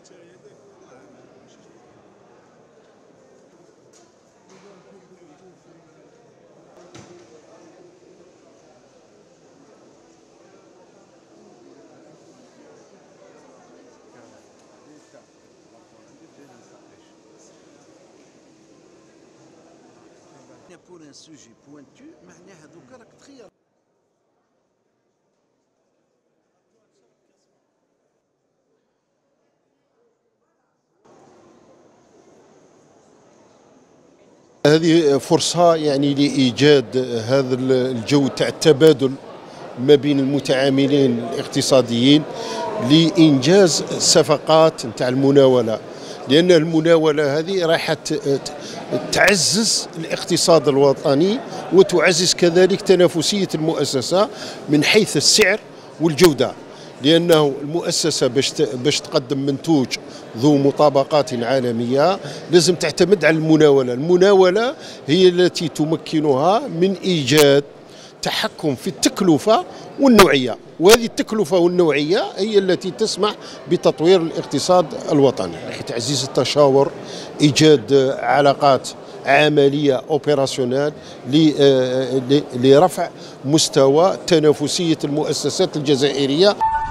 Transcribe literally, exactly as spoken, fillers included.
Pour un sujet pointu معناها دوكا راك تخير. هذه فرصة يعني لإيجاد هذا الجو تاع التبادل ما بين المتعاملين الاقتصاديين لإنجاز صفقات نتاع المناولة، لأن المناولة هذه راح تعزز الاقتصاد الوطني وتعزز كذلك تنافسية المؤسسة من حيث السعر والجودة، لأنه المؤسسة باش باش تقدم منتوج ذو مطابقات عالمية لازم تعتمد على المناولة. المناولة هي التي تمكنها من إيجاد تحكم في التكلفة والنوعية، وهذه التكلفة والنوعية هي التي تسمح بتطوير الاقتصاد الوطني. تعزيز التشاور، إيجاد علاقات عملية اوبيراسيونيل لرفع مستوى تنافسية المؤسسات الجزائرية.